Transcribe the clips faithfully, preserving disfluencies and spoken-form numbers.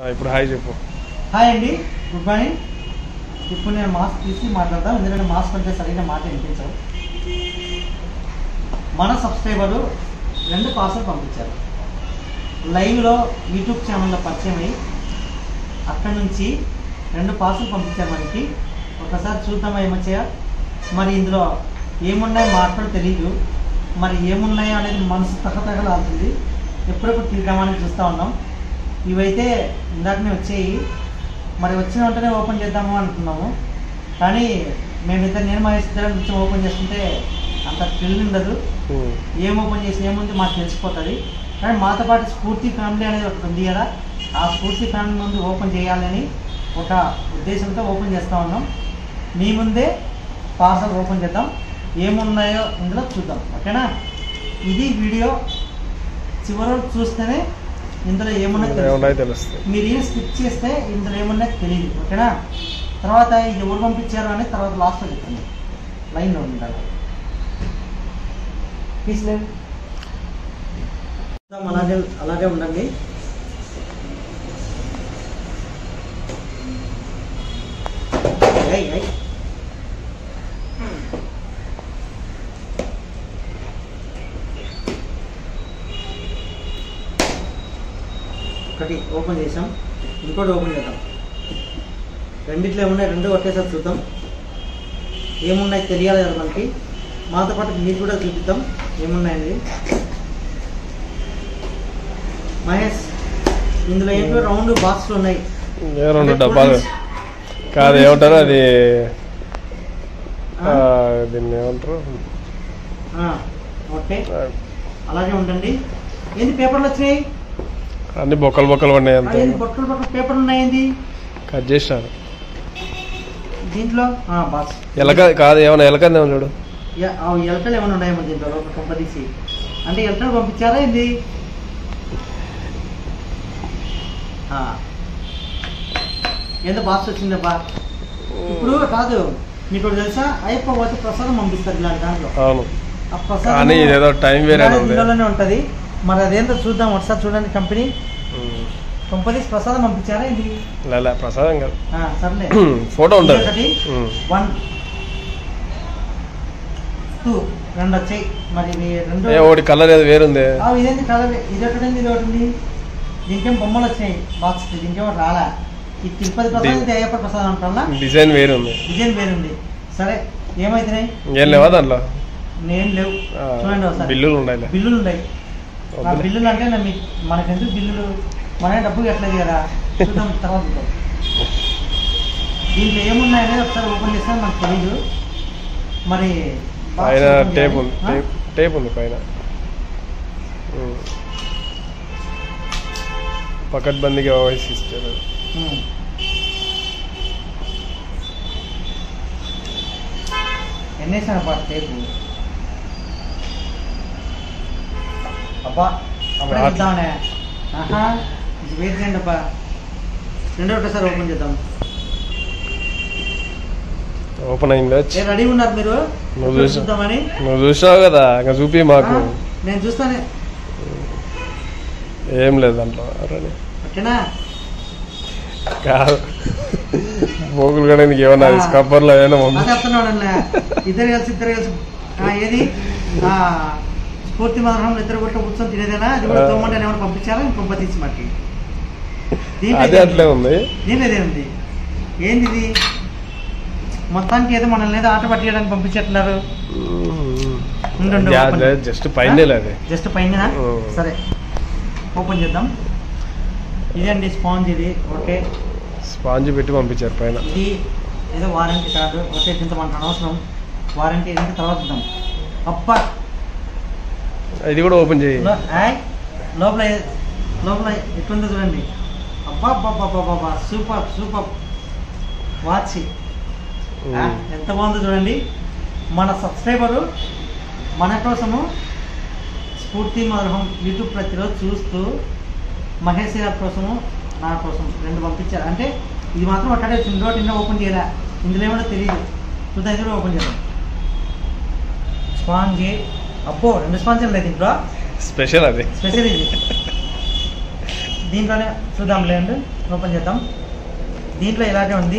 ఇప్పుడు హాయ్ చెప్పు. హాయ్ అండి, గుడ్ మార్నింగ్. ఇప్పుడు నేను మాస్క్ తీసి మాట్లాడతాను, ఎందుకంటే మాస్క్ అంటే సరిగ్గా మాట వినిపించవు. మన సబ్స్క్రైబరు రెండు పార్సల్ పంపించారు. లైవ్లో యూట్యూబ్ ఛానల్లో పరిచయం అయ్యి అక్కడి నుంచి రెండు పార్సల్ పంపించారు మనకి. ఒకసారి చూద్దామా ఏమొచ్చాయా. మరి ఇందులో ఏమున్నాయో మాట్లాడు తెలియదు, మరి ఏమున్నాయో అనేది మనసు తగతగలాడుతుంది. ఎప్పుడెప్పుడు తీద్దామని చూస్తూ ఉన్నాం. ఇవైతే ఇందాకనే వచ్చాయి, మరి వచ్చిన వెంటనే ఓపెన్ చేద్దాము అనుకున్నాము. కానీ మేమిద్దరు నేను మహేష్ ఇద్దరం నుంచి ఓపెన్ చేసుకుంటే అంత థ్రిల్ ఉండదు. ఏం ఓపెన్ చేసి ఏముంది మాకు తెలిసిపోతుంది. కానీ మాతో పాటు స్ఫూర్తి ఫ్యామిలీ అనేది ఒకటి ఉంది కదా, ఆ స్ఫూర్తి ఫ్యామిలీ ముందు ఓపెన్ చేయాలని ఒక ఉద్దేశంతో ఓపెన్ చేస్తూ ఉన్నాం. మీ ముందే పార్సల్ ఓపెన్ చేద్దాం, ఏమున్నాయో ఇందులో చూద్దాం. ఓకేనా? ఇది వీడియో చివరి చూస్తేనే ఇందులో ఏమున్నాయో తెలుస్తుంది. మీరు ఏం స్కిప్ చేస్తే ఇందులో ఏమున్నాయో తెలియదు. ఓకేనా? తర్వాత ఇది ఎవరు పంపించారు అని తర్వాత లాస్ట్లో చెప్తాను. లైన్లో ఉంటారు ప్లీజ్. అలాగే అలాగే ఉండండి. ఒకటి ఓపెన్ చేసాం, ఇంకోటి ఓపెన్ చేద్దాం. రెండిట్లో ఏమున్నాయి, రెండు ఒకేసారి చూద్దాం. ఏమున్నాయి తెలియాలి కదా మనకి. మాతో పాటు మీరు కూడా చూపిద్దాం ఏమున్నాయండి. మహేష్, ఇందులో ఏంటో రౌండ్ బాక్స్లు ఉన్నాయి, రెండు డబ్బాలు కాదు, ఏమంటారు అది, దీన్ని ఏమంటారు, ఓకే అలాగే ఉండండి. ఏంది పేపర్లు వచ్చినాయి, అన్ని బొక్కలు బొక్కలు ఉన్నాయి, అంతే బొక్కలు బొక్కలు పేపర్లు ఉన్నాయండి. కట్ చేసినారు దీంట్లో. బాక్స్ ఎలక కాదు, ఏమన్నా ఎలకంది ఏమో చూడు, ఎలకలు ఏమైనా ఉన్నాయేమో దీంట్లో ఒక కంపెనీసి. అంటే ఎలకలు పంపించారా ఏంది? ఏదో బాక్స్ వచ్చిందబ్బా. ఇప్పుడు కాదు, మీకు తెలుసా, అయ్యప్ప పోతే ప్రసాదం పంపిస్తారు ఇలాంటి దాంట్లో. ఆ ప్రసాదం ఇందులోనే ఉంటుంది. మరి అదేంటో చూద్దాం ఒకసారి. చూడండి, కంపెనీ కంపెనీస్ ప్రసాదం పంపించారా ఇది? ప్రసాదం కాదు, సర్లే ఫోటో ఉంటుంది. ఒకటి, వన్, టూ, రెండు వచ్చాయి. మరి రెండు ఒకటి కలర్ ఏదో వేరుంది. ఇదేంటి కలర్, ఇది ఒకటి ఇది ఒకటి. దీనికేం బొమ్మలు వచ్చినాయి బాక్స్, దీనికేమో రాలా. ఈ తిరుపతి ప్రసాదం, ఇది అయ్యప్ప ప్రసాదం అంటారా, డిజైన్ వేరుంది. డిజైన్ వేరుంది. సరే ఏమైతున్నాయి, ఏం లేవా దాంట్లో? నేను లేవు. చూడండి ఒకసారి, బిల్లులు ఉన్నాయి. బిల్లులు ఉన్నాయి. ఆ బిల్లులు అంటే మనకి ఎందుకు బిల్లులు, మనమే డబ్బు కట్టలేదు కదా. చూద్దాం తర్వాత చూద్దాం. దీంట్లో ఏమున్నాయనేది ఒకసారి ఓపెన్ చేస్తే మనకు తెలీదు. మరి పైన టేప్ ఉంది, టేప్ ఉంది పైన. పకడ్బందీగా వాయిస్ ఇచ్చారు. ఎన్నేసాను అబ్బా టేపు. అబ్బా అప్పుడే చూద్దామనే. ఆహా, ఇది వెయిట్ చేయండి అబ్బా. రెండో ఒకసారి ఓపెన్ చేద్దాం. ఓపెన్ అయిందా? రెడీ ఉన్నారు మీరు? నువ్వు చూద్దామని. నువ్వు చూసావు కదా, ఇంకా చూపి మాకు. నేను చూస్తానే. ఏం లేదు దాంట్లో. ఓకేనా? కాదు, పోగులు కూడా నీకు ఏమన్నా కబ్బర్లో ఏమైనా చెప్తున్నాడు. ఇద్దరు కలిసి ఇద్దరు కలిసి ఏది స్ఫూర్తి మాత్రం ఇద్దరు కొట్ట కూర్చొని తినేదేనా? అది కూడా తోమంటే ఏమైనా పంపించారా? పంప తీసి మాకి అదే అట్లే ఉంది. దీనిదే ఉంది. ఏంది ఇది? మొత్తానికి ఏదో మనల్ని ఏదో ఆట పట్టియడానికి పంపించేట్టున్నారు. జస్ట్ పైన జస్ట్ పైన. సరే ఓపెన్ చేద్దాం. ఇదండి స్పాంజ్. ఇది ఓకే, స్పాంజ్ పెట్టి పంపించారు పైన. ఇది ఏదో వారంటీ కార్డు. ఓకే, ఇంత మనకు అనవసరం. వారంటీ ఏంటంటే తర్వాత చూద్దాం. అప్ప ఇది కూడా ఓపెన్ చేయి. లోపల లోపల ఎట్లుందో చూడండి. అబ్బా అబ్బా బాబా, సూపర్ సూపర్ వాచ్. ఎంత బాగుందో చూడండి. మన సబ్స్క్రైబరు మన కోసము స్ఫూర్తి మధురం యూట్యూబ్ ప్రతిరోజు చూస్తూ మహేష్ గారి కోసము నా కోసం రెండు పంపించారు. అంటే ఇది మాత్రం అక్కడే ఇండోటి ఇండో ఓపెన్ చేయలే. ఇందులో ఏమో తెలియదు. చూద్దాం, ఇది కూడా ఓపెన్ చేద్దాం. స్పాంజ్. అబ్బో, రెండు స్పాంజీలు లేదు ఇంట్లో. స్పెషల్ అది, స్పెషల్ ఇది. దీంట్లోనే చూద్దాం లేండి, ఓపెన్ చేద్దాం. దీంట్లో ఇలాగే ఉంది.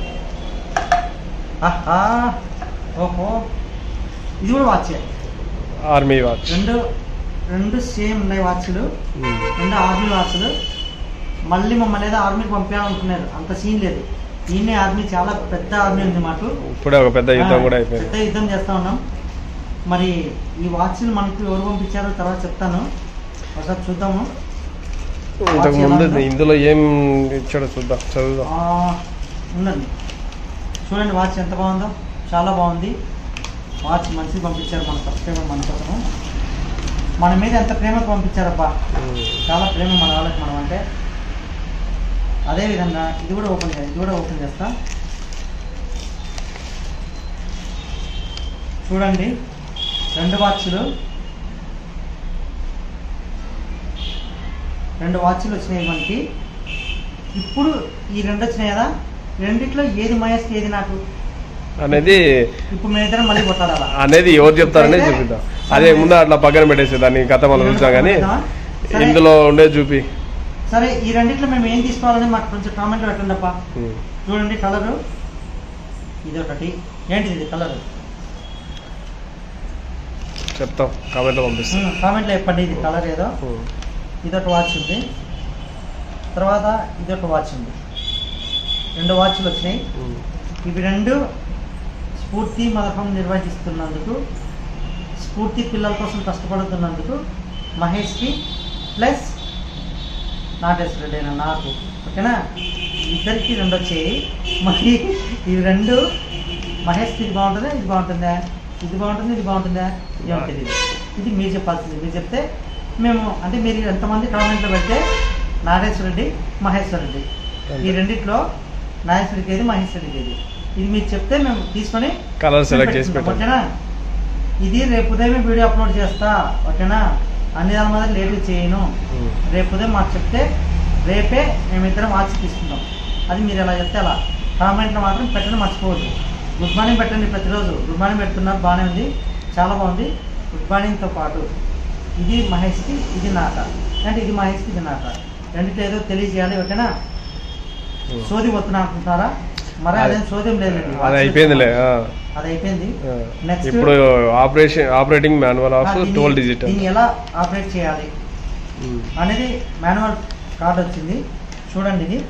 ఆహా, ఓహో, ఇది కూడా వాచ్, ఆర్మీ వాచ్. రెండు రెండు సేమ్ ఉన్నాయి వాచ్లు, రెండు ఆర్మీ వాచ్లు. మళ్ళీ మమ్మల్ని ఏదో ఆర్మీకి పంపించాలనుకున్నారు, అంత సీన్ లేదు. ఈయనే ఆర్మీ, చాలా పెద్ద ఆర్మీ ఉంది మాకు. ఇప్పుడే ఒక పెద్ద యుద్ధం కూడా అయిపోయింది, పెద్ద యుద్ధం చేస్తా ఉన్నాం. మరి ఈ వాచ్లు మనకు ఎవరు పంపించారో తర్వాత చెప్తాను, ఒకసారి చూద్దాము. ఇంతకు ముందు ఇందులో ఏం ఇచ్చాడో చూద్దాం, చదువుదాం. ఉండండి, చూడండి వాచ్ ఎంత బాగుందో, చాలా బాగుంది వాచ్. మంచిది పంపించారు మన సబ్స్క్రైబర్ మన కోసము, మన మీద ఎంత ప్రేమకు పంపించారబ్బా, చాలా ప్రేమ మన వాళ్ళకి మనం అంటే. అదేవిధంగా ఇది కూడా ఓపెన్ చేయాలి, ఇది కూడా ఓపెన్ చేస్తా. చూడండి, రెండు వాచ్లు రెండు వాచ్లు వచ్చినాయి మనకి. ఇప్పుడు ఈ రెండు వచ్చినాయి కదా, రెండిట్లో ఏది మహేష్కి ఏది నాకు అనేది ఇప్పుడు మేము ఇద్దరం మళ్ళీ కొట్టాలా అనేది ఎవరు చెప్తారనేది చూపిద్దాం. అదే ముందు అట్లా పక్కన పెట్టేసి దాన్ని కథ మనం చూసాం కానీ ఇందులో ఉండే చూపి. సరే, ఈ రెండిట్లో మేము ఏం తీసుకోవాలని మాకు కొంచెం కామెంట్లో పెట్టండి అప్ప. చూడండి కలరు, ఇది ఒకటి, ఏంటిది ఇది కలరు చెప్తాం, కామెంట్లో పంపిస్తాం. కామెంట్లో చెప్పండి ఇది కలర్ ఏదో. ఇదొక వాచ్ ఉంది, తర్వాత ఇదొక వాచ్ ఉంది, రెండు వాచ్లు వచ్చినాయి. ఇవి రెండు స్ఫూర్తి పథకం నిర్వహిస్తున్నందుకు, స్ఫూర్తి పిల్లల కోసం కష్టపడుతున్నందుకు మహేష్కి ప్లస్ నాటేశ్వరుడు అయినా నాకు, ఓకేనా, ఇద్దరికి రెండు వచ్చాయి. మరి ఇవి రెండు మహేష్కి ఇది బాగుంటుందా ఇది బాగుంటుందా, ఇది బాగుంటుంది ఇది బాగుంటుందా ఏమో తెలియదు. ఇది మీరు చెప్పాల్సింది, మీరు చెప్తే మేము, అంటే మీరు ఎంతమంది కామెంట్లో పెడితే నాగేశ్వర రెడ్డి మహేశ్వర రెడ్డి, ఈ రెండిట్లో నాగేశ్వర రెడ్డికి ఏది మహేశ్వర రెడ్డికి ఏది, ఇది మీరు చెప్తే మేము తీసుకొని కలర్ సెలెక్ట్ చేసి పెట్టాం, ఓకేనా. ఇది రేపు ఉదయం వీడియో అప్లోడ్ చేస్తా, ఓకేనా. అన్ని దాని మీద లేట్ చేయను, రేపు ఉదయం మాకు చెప్తే రేపే మేమిద్దరం వాచ్ తీసుకుంటాం. అది మీరు ఎలా చెప్తే అలా. కామెంట్లో మాత్రం పెట్టడం మర్చిపోవద్దు. గుడ్ మార్నింగ్ పెట్టండి ప్రతిరోజు, గుడ్ మార్నింగ్ పెడుతున్నారు, బాగానే ఉంది, చాలా బాగుంది. గుడ్ మార్నింగ్తో పాటు ఇది మహేష్కి ఇది నాట, అంటే ఇది మహేష్కి ఇది నాట, రెండిట్లో ఏదో తెలియజేయాలి, ఓకేనా. సోది వస్తున్నా అనుకుంటారా, మరి అదేం సోద్యం లేదండి, అది అయిపోయిందిలే, అది అయిపోయింది. నెక్స్ట్ ఇప్పుడు operation operating manual of twelve digital, దీన్ని ఎలా ఆపరేట్ చేయాలి అనేది మాన్యువల్ కార్డ్ వచ్చింది. చూడండి, ఇది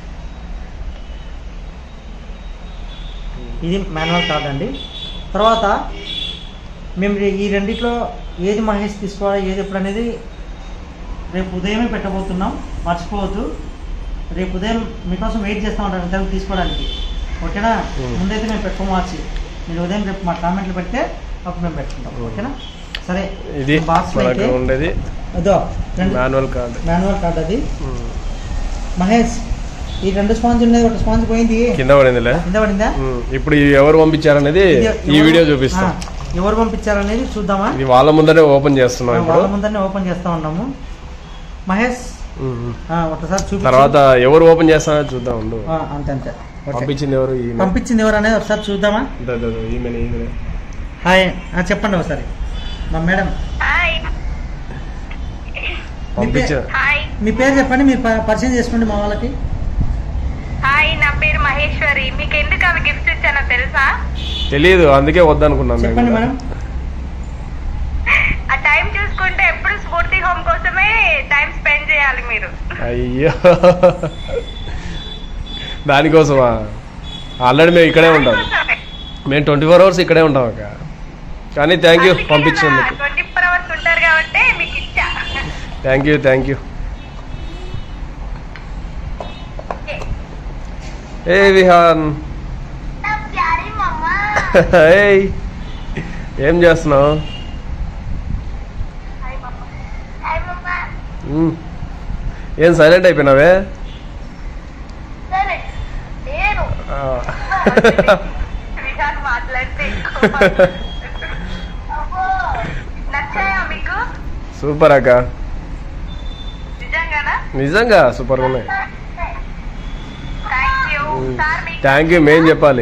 ఇది మాన్యువల్ కార్డ్ అండి. తర్వాత మేము ఈ రెండిట్లో ఏది మహేష్ తీసుకోవాలి ఏది ఎప్పుడు అనేది రేపు ఉదయమే పెట్టబోతున్నాం, మర్చిపోవద్దు. రేపు ఉదయం మీకోసం వెయిట్ చేస్తూ ఉంటాం ఇద్దరు తీసుకోవడానికి, ఓకేనా. ముందైతే మేము పెట్టుకోము వచ్చి, మీరు ఉదయం రేపు మా కామెంట్లు పెడితే అప్పుడు మేము పెట్టుకుంటాం, ఓకేనా. సరే, ఇది బాక్స్ ఉండేది అదో మాన్యువల్ కార్డ్, మాన్యువల్ కార్డ్ అది. మహేష్, ఈ రెండు స్పాంజ్ ఉన్నది, ఒక స్పాంజ్ పోయింది, కింద పడిందిలే, కింద పడిందా. ఇప్పుడు ఎవరు పంపించారనేది ఈ వీడియో చూపిస్తాం, ఎవరు పంపించారనేది చూద్దామా. ఇది వాళ్ళ ముందరే ఓపెన్ చేస్తున్నాం, వాళ్ళ ముందరనే ఓపెన్ చేస్తా ఉన్నాము. మహేష్ ఒకసారి చూపి, తర్వాత ఎవరు ఓపెన్ చేస్తారో చూద్దాం. అంతే అంతే, పంపించింది ఎవరు, పంపించింది ఎవరు అనేది ఒకసారి చూద్దామా. హాయ్ చెప్పండి ఒకసారి మా మేడం, మీ పేరు చెప్పండి, మీరు పరిచయం చేసుకోండి మా వాళ్ళకి. హాయ్, నా పేరు మహేశ్వరి. మీకు ఎందుకు అవి గిఫ్ట్స్ ఇచ్చానో తెలుసా? తెలియదు, అందుకే వద్దనుకున్నాను. చెప్పండి మేడం. ఆ టైం చూసుకుంటే ఎప్పుడు స్ఫూర్తి హోమ్ కోసమే టైం స్పెండ్ చేయాలి మీరు. అయ్యో, దానికోసమా? ఆల్రెడీ మేము ఇక్కడే ఉంటాం, మేము ట్వంటీ ఫోర్ అవర్స్ ఇక్కడే ఉంటాం అక్క. కానీ థ్యాంక్ యూ పంపించినందుకు. ట్వంటీ ఫోర్ అవర్స్ ఉంటారు కాబట్టి మీకు ఇచ్చా. Thank you thank you. ఏ విహాన్, ఏం చేస్తున్నావు? ఏం సైలెంట్ అయిపోయినావే? సూపర్ అక్క, నిజంగా సూపర్ ఉన్నాయి. థ్యాంక్ యూ మేం చెప్పాలి.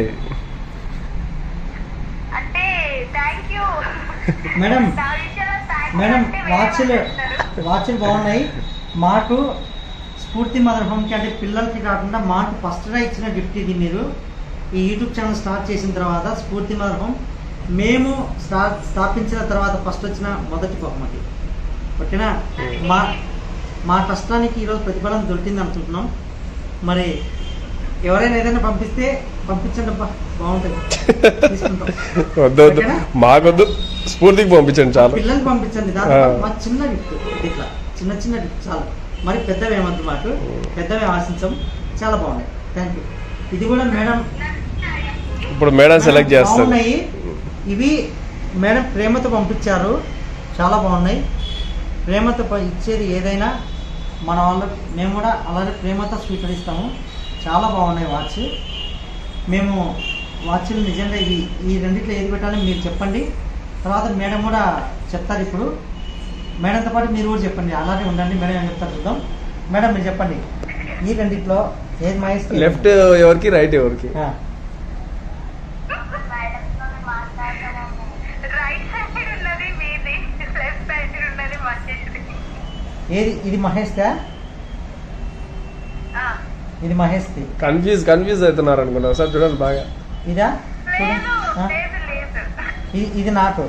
మేడం మేడం వాచ్లు వాచ్లు బాగున్నాయి. మాకు స్ఫూర్తి మదర్ హోమ్కి అంటే పిల్లలకి కాకుండా మాకు ఫస్ట్గా ఇచ్చిన గిఫ్ట్ ఇది. మీరు ఈ యూట్యూబ్ ఛానల్ స్టార్ట్ చేసిన తర్వాత స్ఫూర్తి మదర్ హోమ్ మేము స్టార్ట్ స్థాపించిన తర్వాత ఫస్ట్ వచ్చిన మొదటి బహుమతి. ఓకేనా? మా మా కష్టానికి ఈరోజు ప్రతిఫలం దొరికింది అనుకుంటున్నాం. మరి ఎవరైనా ఏదైనా పంపిస్తే పంపించండి అబ్బా, బాగుంటుంది, తీసుకుంటాం. వద్దు వద్దు, మాకొద్దు, స్ఫూర్తికి పంపించండి చాలు. పిల్లలకి పంపించండి. దాంట్లో మా చిన్న గిఫ్ట్ ఇట్లా చిన్న చిన్న గిఫ్ట్ చాలు. మరి పెద్దవి ఏమద్దు, మాకు పెద్దవి ఆశించాం. చాలా బాగున్నాయి. Thank you. ఇది కూడా మేడం ఇప్పుడు మేడం సెలెక్ట్ చేస్తారు. బాగున్నాయి ఇవి. మేడం ప్రేమతో పంపించారు, చాలా బాగున్నాయి. ప్రేమతో ఇచ్చేది ఏదైనా మన వాళ్ళకి మేము కూడా అలాగే ప్రేమతో స్వీకరిస్తాము. చాలా బాగున్నాయి వాచ్. మేము వాచ్లు నిజంగా ఇవి ఈ రెండిట్లో ఏది పెట్టాలని మీరు చెప్పండి. తర్వాత మేడం కూడా చెప్తారు. ఇప్పుడు మేడంతో పాటు మీరు కూడా చెప్పండి. అలాగే ఉండండి, మేడం ఏం చెప్తారు చూద్దాం. మేడం మీరు చెప్పండి, ఈ రెండిట్లో ఏది మహేష్? లెఫ్ట్ ఎవరికి, రైట్ ఎవరికి? ఏది? ఇది మహేష్దా? ఇది మహేష్ది. కన్ఫ్యూజ్ కన్ఫ్యూజ్ అవుతున్నారు అనుకున్నా సార్. చూడండి బాగా. ఇదా? ఇది నాకు,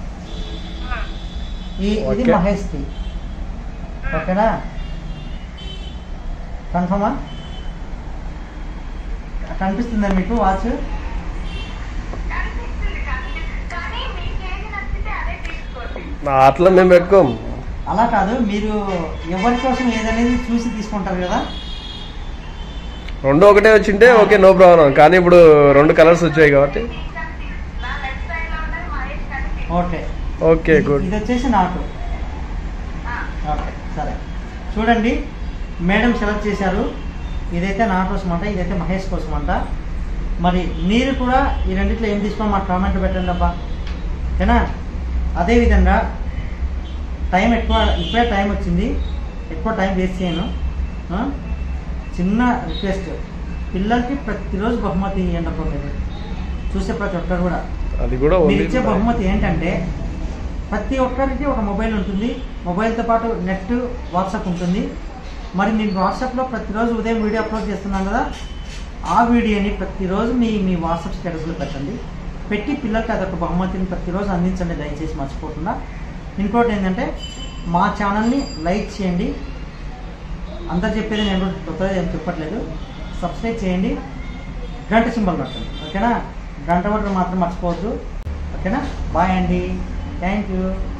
ఇది మహేష్ది. ఓకేనా? కన్ఫర్మా? కనిపిస్తుందా మీకు వాచ్? అట్లా మేము పెట్టుకోం. అలా కాదు, మీరు ఎవరి కోసం ఏదనేది చూసి తీసుకుంటారు కదా. రెండు ఒకటే వచ్చింటే ఓకే, నో ప్రాబ్లం. కానీ ఇప్పుడు రెండు కలర్స్ వచ్చాయి కాబట్టి ఓకే ఓకే గుడ్. ఇది వచ్చేసి నాకు. ఓకే సరే, చూడండి మేడం సెలెక్ట్ చేశారు. ఇదైతే నా కోసం అంట, ఇదైతే మహేష్ కోసం అంట. మరి మీరు కూడా ఈ రెండిట్లో ఏం తీసుకోవాలి మాకు కామెంట్ పెట్టండి అబ్బా, ఓకేనా? అదేవిధంగా టైం ఎక్కువ, ఇప్పుడే టైం వచ్చింది, ఎక్కువ టైం వేస్ట్ చేయను. చిన్న రిక్వెస్ట్, పిల్లలకి ప్రతిరోజు బహుమతి ఇవ్వండి అప్పుడు. మీరు చూసే ప్రతి ఒక్కరు కూడా అది కూడా మీరు ఇచ్చే బహుమతి ఏంటంటే ప్రతి ఒక్కరికి ఒక మొబైల్ ఉంటుంది. మొబైల్తో పాటు నెట్, వాట్సాప్ ఉంటుంది. మరి నేను వాట్సాప్లో ప్రతిరోజు ఉదయం వీడియో అప్లోడ్ చేస్తున్నాను కదా, ఆ వీడియోని ప్రతిరోజు మీ మీ వాట్సాప్ స్టేటస్లో పెట్టండి. పెట్టి పిల్లలకి అదొక బహుమతిని ప్రతిరోజు అందించండి దయచేసి మర్చిపోకుండా. ఇంకోటి ఏంటంటే మా ఛానల్ని లైక్ చేయండి. అంతా చెప్పేది నేను కొత్తగా ఏం చెప్పట్లేదు. సబ్స్క్రైబ్ చేయండి, గంట సింబల్ పెట్టండి, ఓకేనా? గంట పట్టడం మాత్రం మర్చిపోవద్దు, ఓకేనా? బాయ్ అండి, థ్యాంక్ యూ.